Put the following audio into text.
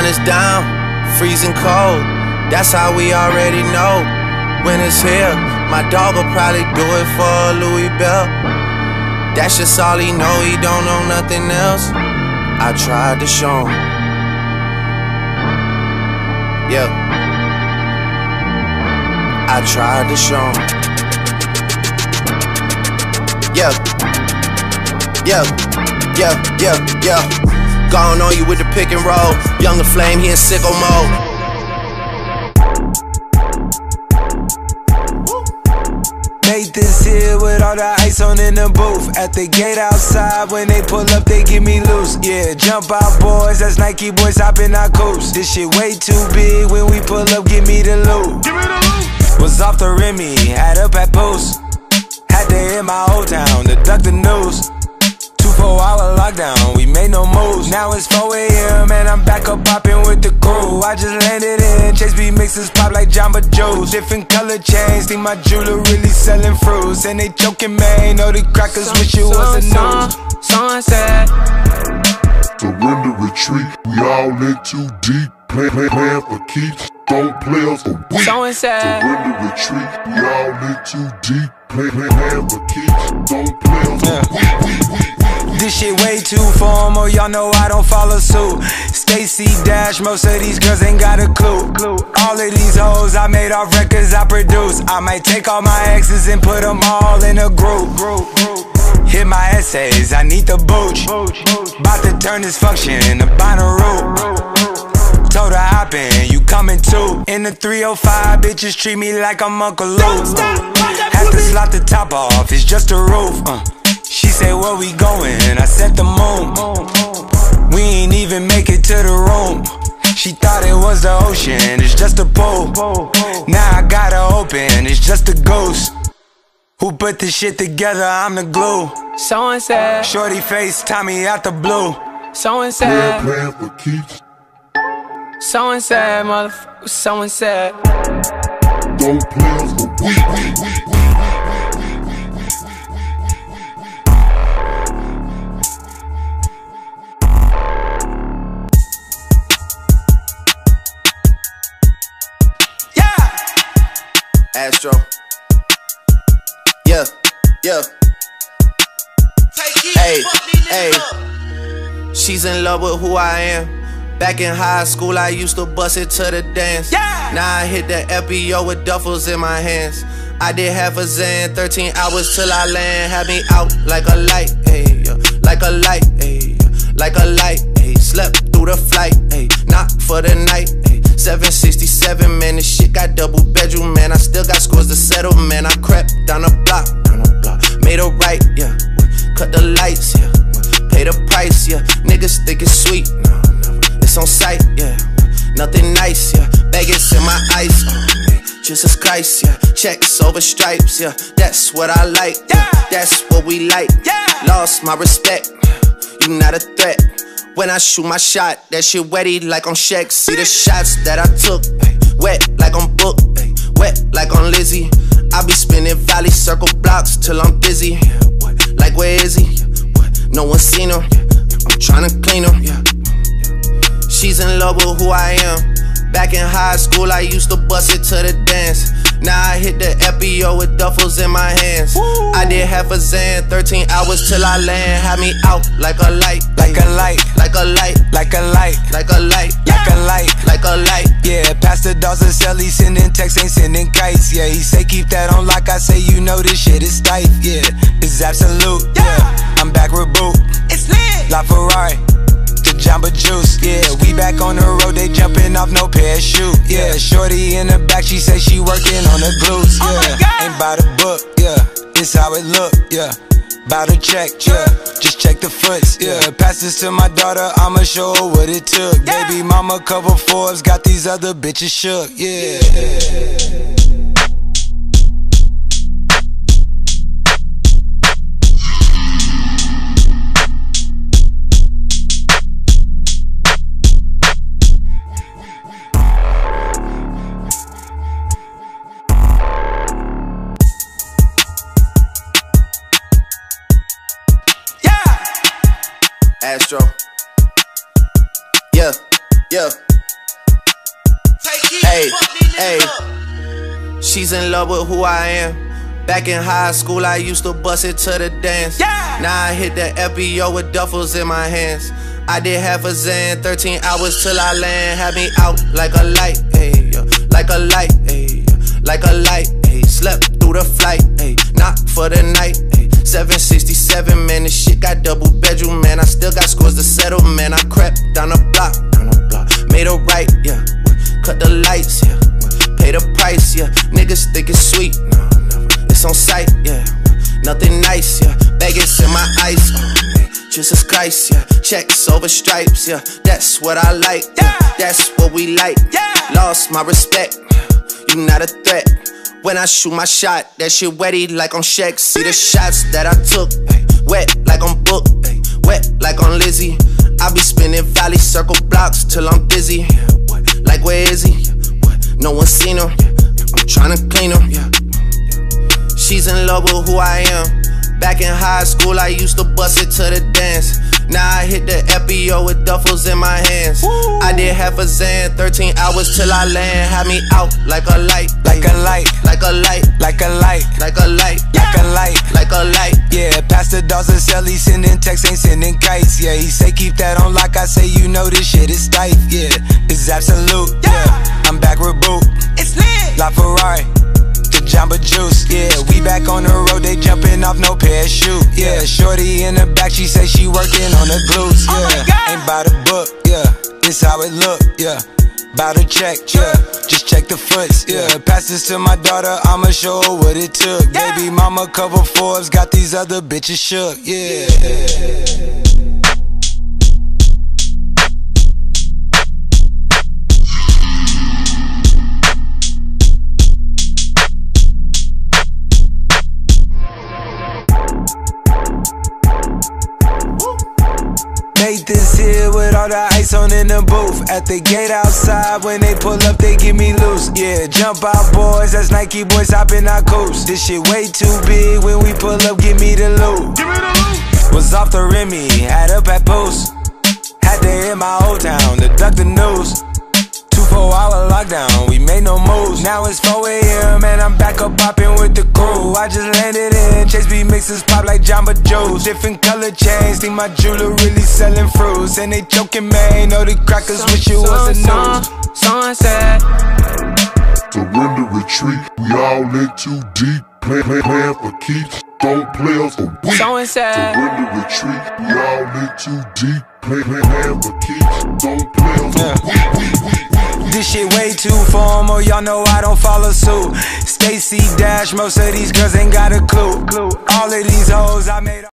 is down, freezing cold. That's how we already know when it's here. My dog will probably do it for a Louis Bell. That's just all he know, he don't know nothing else. I tried to show him. Yeah, I tried to show him. Yeah, yeah, yeah, yeah, yeah. Gone on you with the pick and roll. Younger Flame, he in sicko mode. Made this here with all the ice on in the booth. At the gate outside, when they pull up, they give me loose. Yeah, jump out boys, that's Nike boys hopping our coops. This shit way too big, when we pull up, give me the loot. Was off the Remy, had up at Post. Had to hit my old town to duck the news. 2-4-hour lockdown, we made no moves. Now it's 4 AM and I'm back up popping with the crew. I just landed in, Chase B mixes pop like Jamba Joe's. Different color chains, think my jeweler really selling fruits. And they joking, man, know the crackers wish it was a news. Someone said, surrender, retreat, we all in too deep. Plan for keeps, don't play us for weak. Someone said, surrender, retreat, we all in too deep. Plan for keeps, don't play us for weak. This shit way too formal, y'all know I don't follow suit. Stacy Dash, most of these girls ain't got a clue. All of these hoes I made off records I produce. I might take all my exes and put them all in a group. Hit my essays, I need the booch. About to turn this function into Bonnaroo. Told her hop in, you coming too. In the 305, bitches treat me like I'm Uncle Luke. Have to slot the top off, it's just a roof. She said, where we going? I said the moon. We ain't even make it to the room. She thought it was the ocean, it's just a pool. Now I gotta open, it's just a ghost. Who put this shit together? I'm the glue. someone said, Shorty face, Tommy out the blue. someone said, Plan for keeps, someone said, motherfucker, someone said. don't play us for weak. Astro. Yeah, yeah. Hey, hey. She's in love with who I am. Back in high school, I used to bust it to the dance. Yeah. Now I hit the FBO with duffels in my hands. I did half a Zan, 13 hours till I land. Had me out like a light, ayy, like a light, ayy, like a light, ayy. Slept through the flight, ayy, not for the night, ayy. 767, man, this shit got double bedroom, man. I still got scores to settle, man. I crept down the block, made a right, yeah. Cut the lights, yeah. Pay the price, yeah. Niggas think it's sweet, no, never. It's on sight, yeah. Nothing nice, yeah. Baggage in my ice, Jesus Christ, yeah. Checks over stripes, yeah. That's what I like, yeah. That's what we like, yeah. Lost my respect, you not a threat. When I shoot my shot, that shit wetty like on Shaq. See the shots that I took, wet like on Book, wet like on Lizzie. I be spinning valley circle blocks till I'm dizzy. Like where is he? No one seen him. I'm tryna clean him. She's in love with who I am. Back in high school, I used to bust it to the dance. Now I hit the FBO with duffels in my hands. Woo. I did half a Zan, 13 hours till I land. Had me out like a light, like a light, like a light, like a light, like a light, like a light, like a light. Yeah, Pastor Dawson sell, he sending texts, ain't sending kites. Yeah, he say keep that on lock. I say you know this shit is tight. Yeah, it's absolute. Yeah, I'm back with Boot. It's lit. La Ferrari. Jamba Juice, yeah, we back on the road, they jumping off no parachute, yeah. Shorty in the back, she say she working on the glutes, yeah. Ain't by the book, yeah, it's how it look, yeah. Bout to check, yeah, just check the foots, yeah. Pass this to my daughter, I'ma show her what it took. Baby mama cover Forbes, got these other bitches shook, yeah. Astro. Yeah, yeah. Hey, she's in love with who I am. Back in high school, I used to bust it to the dance. Now I hit the FBO with duffels in my hands. I did half a Zan, 13 hours till I land. Had me out like a light, ayy, like a light, ayy, like a light, ayy. Slept through the flight, ayy, not for the night, ayy. 767, man, this shit got double bedroom, man. I still got scores to settle, man. I crept down the block, made a right, yeah. Cut the lights, yeah. Pay the price, yeah. Niggas think it's sweet, no, never. It's on sight, yeah. Nothing nice, yeah. Vegas in my ice, Jesus Christ, yeah. Checks over stripes, yeah. That's what I like, yeah. That's what we like, yeah. Lost my respect, you not a threat. When I shoot my shot, that shit wetty like on Shaq. See the shots that I took, wet like on Book, wet like on Lizzie. I be spinning valley circle blocks till I'm dizzy. Like where is he? No one seen him. I'm tryna clean him. She's in love with who I am. Back in high school, I used to bust it to the dance. Now I hit the FBO with duffels in my hands. I did half a Zan, 13 hours till I land. Had me out like a light, like a light, like a light, like a light, like a light, like a light, like a light. Yeah, Pastor Dawson Sell, he sending texts, ain't sending kites. Yeah, he say keep that on lock. I say you know this shit is tight. Yeah, it's absolute. Yeah, I'm back with Boot. It's lit. La Ferrari. Jamba Juice, yeah, we back on the road, they jumping off no parachute, yeah. Shorty in the back, she say she working on the glutes, yeah. Ain't by the book, yeah, this how it look, yeah. Bout to check, yeah, just check the foots, yeah. Pass this to my daughter, I'ma show her what it took. Baby mama cover Forbes, got these other bitches shook, yeah. Nathan's here with all the ice on in the booth. At the gate outside, when they pull up, they give me loose. Yeah, jump out boys, that's Nike boys hopping our coops. This shit way too big, when we pull up, give me the loot. Was off the Remy, had up at Post. Had to hit my old town to duck the news. 2-4-hour lockdown, we made no moves. Now it's 4 AM and I'm back up popping with the crew. I just landed in, Chase B mixes pop like Jamba Juice. Different color chains, think my jeweler really selling fruits. And they joking, man, know the crackers wish it was a news. Sunset. Surrender, retreat, we all in too deep. Plan for keeps, don't play us for weak. Surrender, retreat, we all in too deep. Plan for keeps, don't play us for weak. This shit way too formal, y'all know I don't follow suit. Stacy Dash, most of these girls ain't got a clue. All of these hoes I made